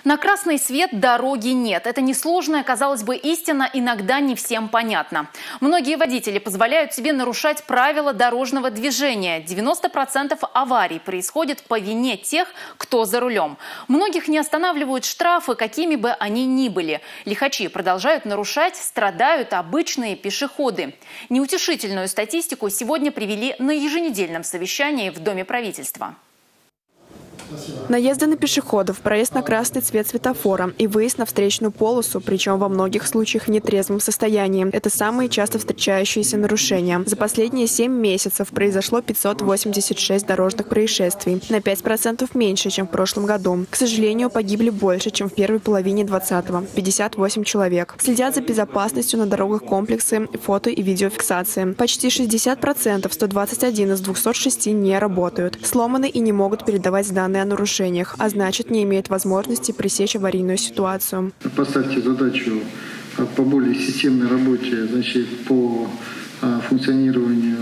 На красный свет дороги нет. Это несложная, казалось бы, истина иногда не всем понятна. Многие водители позволяют себе нарушать правила дорожного движения. 90% аварий происходит по вине тех, кто за рулем. Многих не останавливают штрафы, какими бы они ни были. Лихачи продолжают нарушать, страдают обычные пешеходы. Неутешительную статистику сегодня привели на еженедельном совещании в Доме правительства. Наезды на пешеходов, проезд на красный цвет светофора и выезд на встречную полосу, причем во многих случаях в нетрезвом состоянии. Это самые часто встречающиеся нарушения. За последние 7 месяцев произошло 586 дорожных происшествий. На 5% меньше, чем в прошлом году. К сожалению, погибли больше, чем в первой половине 2020-го – 58 человек. Следят за безопасностью на дорогах комплексы фото- и видеофиксации. Почти 60%, 121 из 206 не работают. Сломаны и не могут передавать данные о нарушениях, а значит, не имеют возможности пресечь аварийную ситуацию. Поставьте задачу по более системной работе, значит, по функционированию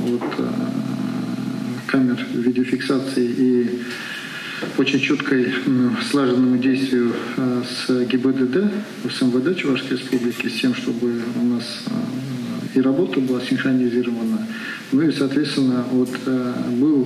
камер видеофиксации и очень четкой слаженному действию с ГИБДД, с МВД Чувашской Республики, с тем, чтобы у нас и работа была синхронизирована, ну и, соответственно, был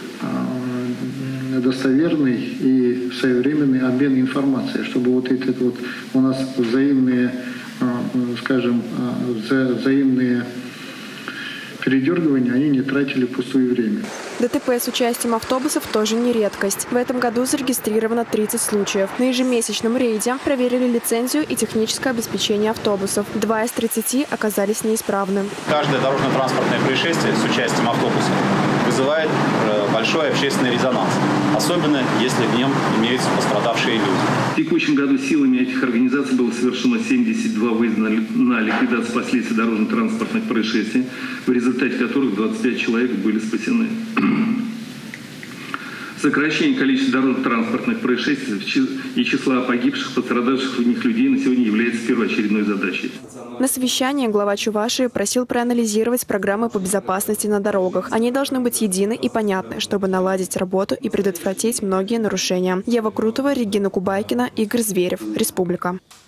достоверный и своевременный обмен информацией, чтобы у нас взаимные, скажем, взаимные передергивания, они не тратили пустое время. ДТП с участием автобусов тоже не редкость. В этом году зарегистрировано 30 случаев. На ежемесячном рейде проверили лицензию и техническое обеспечение автобусов. 2 из 30 оказались неисправны. Каждое дорожно-транспортное происшествие с участием автобуса вызывает большой общественный резонанс, особенно если в нем имеются пострадавшие люди. В текущем году силами этих организаций было совершено 72 выезда на ликвидацию последствий дорожно-транспортных происшествий, в результате которых 25 человек были спасены. Сокращение количества дорожно-транспортных происшествий и числа погибших, пострадавших в них людей на сегодня является первоочередной задачей. На совещании глава Чувашии просил проанализировать программы по безопасности на дорогах. Они должны быть едины и понятны, чтобы наладить работу и предотвратить многие нарушения. Ева Крутова, Регина Кубайкина, Игорь Зверев. Республика.